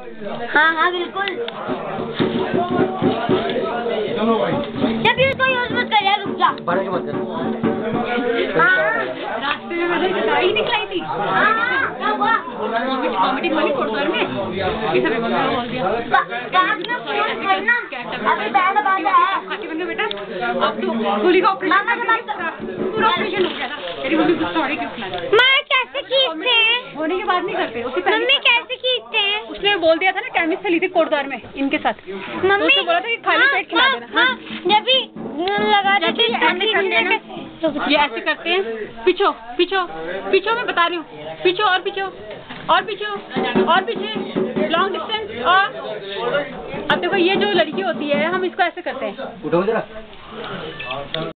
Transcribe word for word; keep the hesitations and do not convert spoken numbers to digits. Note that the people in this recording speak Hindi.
हाँ हाँ बिल्कुल। जब ये तो यूज मत कर यार, रुक जा। रास्ते में मैंने गाड़ी निकलाई थी। क्या हुआ? कॉमेडी वाली कोर्टवार में ये सब बोल दिया। बाद में फोन करना। अभी बैंड बाजा है। खाती बन गई बेटा। अब तो गोली का ऑपरेशन पूरा ऑपरेशन हो गया था। तेरी मम्मी गुस्सा हो रही क्यों सुना? माँ कैसे खींचते हैं? होने के बाद नहीं करते। मम्मी कैसे खींचते हैं? उसने बोल दिया था ना, केमिस्ट से ली थी कोटद्वार में इनके साथ। मम्मी तो बोला था कि खाली पेट खिला देना। हाँ, जब भी लगा देते हैं ये ऐसे करते हैं। पीछो पीछो पीछो मैं बता रही हूँ। पीछो और पीछो और पीछो और पीछे, लॉन्ग डिस्टेंस। और अब देखो ये जो लड़की होती है, हम इसको ऐसे करते हैं। उठो जरा।